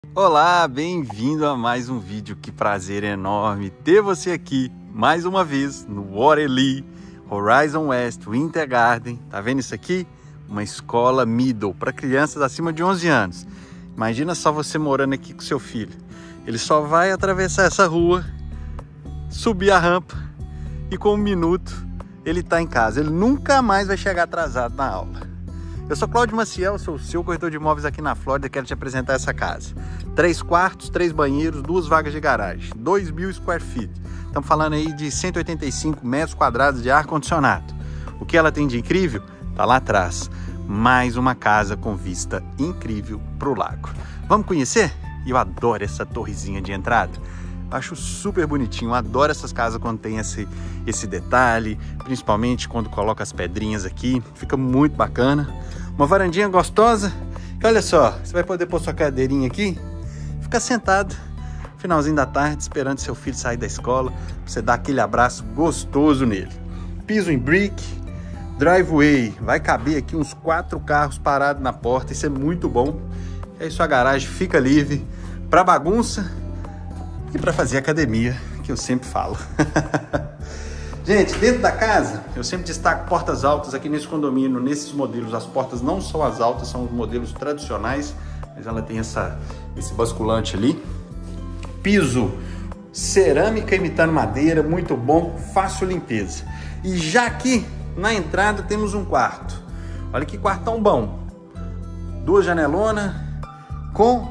Olá, bem-vindo a mais um vídeo. Que prazer enorme ter você aqui mais uma vez no Waterley Horizon West Winter Garden. Tá vendo isso aqui? Uma escola middle para crianças acima de 11 anos. Imagina só você morando aqui com seu filho. Ele só vai atravessar essa rua, subir a rampa e com 1 minuto ele tá em casa. Ele nunca mais vai chegar atrasado na aula. Eu sou Cláudio Maciel, sou o seu corretor de imóveis aqui na Flórida. Quero te apresentar essa casa. 3 quartos, 3 banheiros, 2 vagas de garagem, 2.000 square feet. Estamos falando aí de 185 metros quadrados de ar-condicionado. O que ela tem de incrível? Tá lá atrás. Mais uma casa com vista incrível para o lago. Vamos conhecer? Eu adoro essa torrezinha de entrada. Acho super bonitinho, adoro essas casas quando tem esse detalhe, principalmente quando coloca as pedrinhas aqui, fica muito bacana. Uma varandinha gostosa, e olha só, você vai poder pôr sua cadeirinha aqui, ficar sentado, finalzinho da tarde, esperando seu filho sair da escola, pra você dar aquele abraço gostoso nele. Piso em brick, driveway, vai caber aqui uns 4 carros parados na porta, isso é muito bom. E aí sua garagem fica livre para bagunça e para fazer academia, que eu sempre falo. Gente, dentro da casa, eu sempre destaco portas altas aqui nesse condomínio, nesses modelos. As portas não são as altas, são os modelos tradicionais, mas ela tem esse basculante ali. Piso cerâmica imitando madeira, muito bom, fácil limpeza. E já aqui na entrada temos um quarto. Olha que quartão bom. 2 janelonas com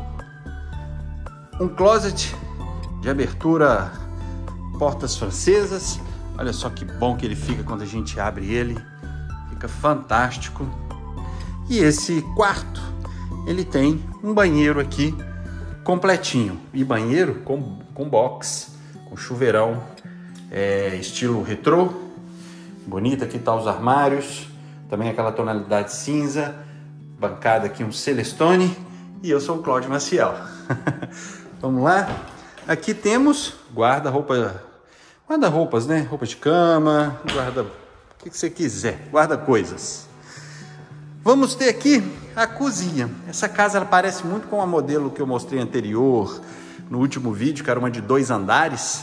um closet de abertura, portas francesas. Olha só que bom que ele fica quando a gente abre ele, fica fantástico. E esse quarto, ele tem um banheiro aqui completinho, e banheiro com box, com chuveirão, estilo retrô, bonito. Aqui tá os armários, também aquela tonalidade cinza, bancada aqui um Celestone, e eu sou o Cláudio Maciel. Vamos lá? Aqui temos guarda-roupas, né? Roupa de cama, o que você quiser, guarda-coisas. Vamos ter aqui a cozinha. Essa casa ela parece muito com a modelo que eu mostrei anterior, no último vídeo, que era uma de 2 andares.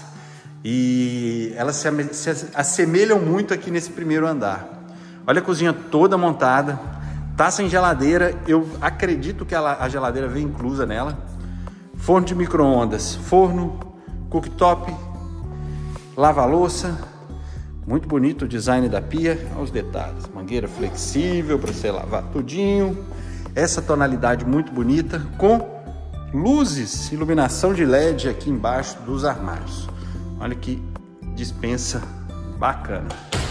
E elas se assemelham muito aqui nesse primeiro andar. Olha a cozinha toda montada, tá sem geladeira, eu acredito que a geladeira vem inclusa nela. Forno de micro-ondas, forno, cooktop, lava-louça, muito bonito o design da pia, aos detalhes, mangueira flexível para você lavar tudinho, essa tonalidade muito bonita, com luzes, iluminação de LED aqui embaixo dos armários. Olha que dispensa bacana.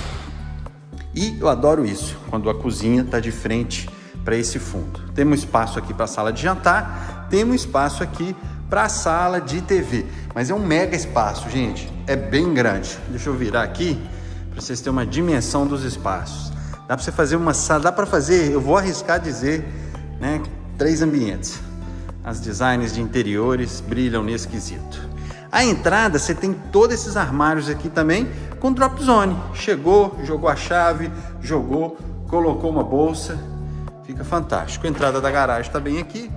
E eu adoro isso, quando a cozinha está de frente para esse fundo. Temos espaço aqui para a sala de jantar, temos espaço aqui para a sala de TV, mas é um mega espaço, gente, é bem grande. Deixa eu virar aqui para vocês terem uma dimensão dos espaços. Dá para você fazer uma sala, dá para fazer, eu vou arriscar dizer, né, 3 ambientes. As designs de interiores brilham nesse quesito. A entrada, você tem todos esses armários aqui também com drop zone. Chegou, jogou a chave, jogou, colocou uma bolsa, fica fantástico. A entrada da garagem está bem aqui.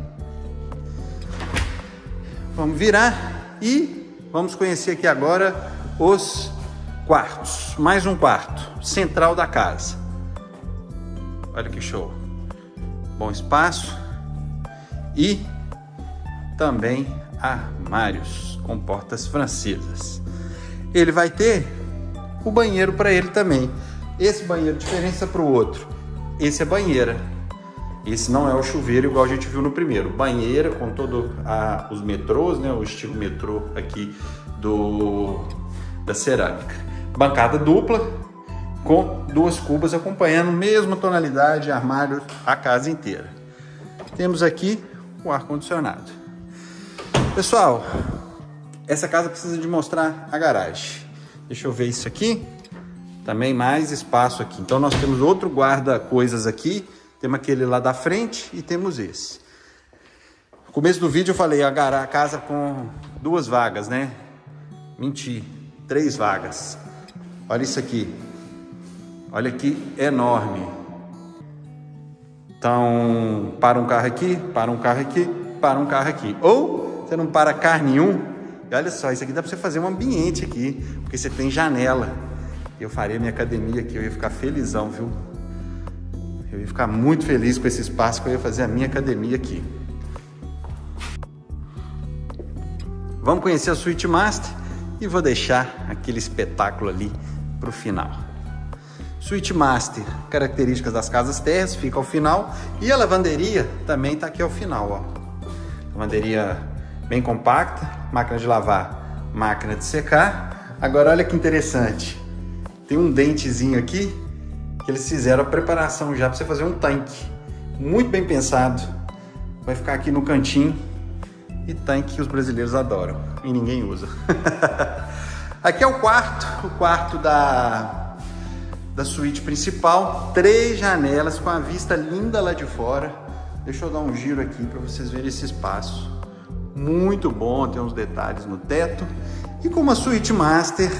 Vamos virar e vamos conhecer aqui agora os quartos. Mais um quarto, central da casa. Olha que show. Bom espaço e também armários com portas francesas. Ele vai ter o banheiro para ele também. Esse banheiro, diferença para o outro. Esse é banheira. Esse não é o chuveiro igual a gente viu no primeiro. Banheira com todos os metrôs, né? O estilo metrô aqui da cerâmica. Bancada dupla com 2 cubas acompanhando, mesma tonalidade, armário a casa inteira. Temos aqui o ar-condicionado. Pessoal, essa casa precisa de mostrar a garagem. Deixa eu ver isso aqui. Também mais espaço aqui. Então nós temos outro guarda-coisas aqui. Temos aquele lá da frente e temos esse. No começo do vídeo eu falei a casa com 2 vagas, né? Menti, 3 vagas. Olha isso aqui. Olha que enorme. Então, para um carro aqui, para um carro aqui. Ou você não para carro nenhum. E olha só, isso aqui dá para você fazer um ambiente aqui, porque você tem janela. Eu faria minha academia aqui, eu ia ficar felizão, viu? Eu ia ficar muito feliz com esse espaço que eu ia fazer a minha academia aqui. Vamos conhecer a Suite Master e vou deixar aquele espetáculo ali para o final. Suite Master, características das casas térreas, fica ao final. E a lavanderia também está aqui ao final, ó. Lavanderia bem compacta, máquina de lavar, máquina de secar. Agora olha que interessante, tem um dentezinho aqui que eles fizeram a preparação já para você fazer um tanque. Muito bem pensado. Vai ficar aqui no cantinho. E tanque que os brasileiros adoram e ninguém usa. Aqui é o quarto da suíte principal. 3 janelas com a vista linda lá de fora. Deixa eu dar um giro aqui para vocês verem esse espaço. Muito bom, tem uns detalhes no teto. E com uma suíte master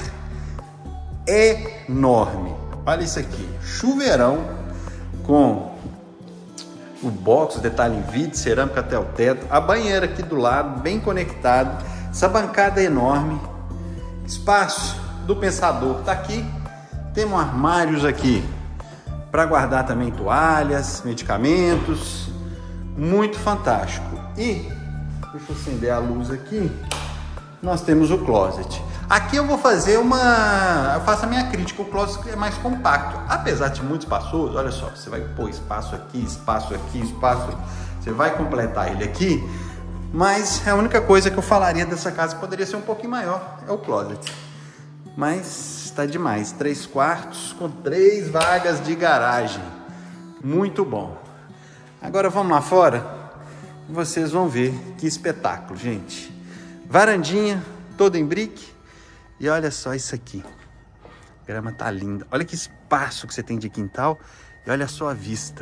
enorme. Olha isso aqui, chuveirão com o box, detalhe em vidro, cerâmica até o teto, a banheira aqui do lado, bem conectado, essa bancada é enorme, espaço do pensador tá aqui, temos armários aqui para guardar também toalhas, medicamentos, muito fantástico. E deixa eu acender a luz aqui, nós temos o closet. Aqui eu vou fazer eu faço a minha crítica, o closet é mais compacto, apesar de muito espaçoso. Olha só, você vai pôr espaço aqui, espaço aqui, espaço, você vai completar ele aqui, mas a única coisa que eu falaria dessa casa poderia ser um pouquinho maior, é o closet, mas está demais. 3 quartos com 3 vagas de garagem, muito bom. Agora vamos lá fora, vocês vão ver que espetáculo, gente. Varandinha toda em brick. E olha só isso aqui, a grama tá linda, olha que espaço que você tem de quintal e olha só a vista.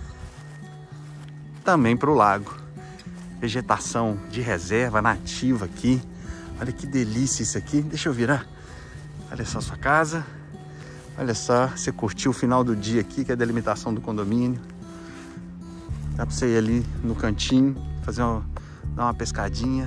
Também para o lago, vegetação de reserva nativa aqui, olha que delícia isso aqui, deixa eu virar, olha só a sua casa, olha só, você curtiu o final do dia aqui, que é a delimitação do condomínio, dá para você ir ali no cantinho, dar uma pescadinha,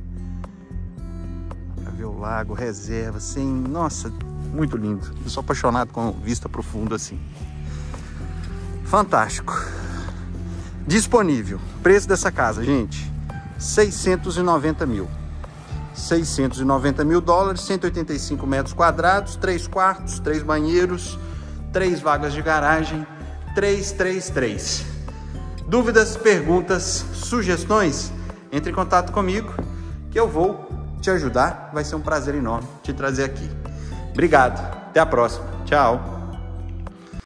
ver o lago, reserva, assim, nossa, muito lindo. Eu sou apaixonado com vista profunda assim. Fantástico. Disponível. Preço dessa casa, gente, 690 mil. 690 mil dólares, 185 metros quadrados, 3 quartos, 3 banheiros, 3 vagas de garagem, 333. Dúvidas, perguntas, sugestões? Entre em contato comigo que eu vou te ajudar, vai ser um prazer enorme te trazer aqui. Obrigado, até a próxima, tchau!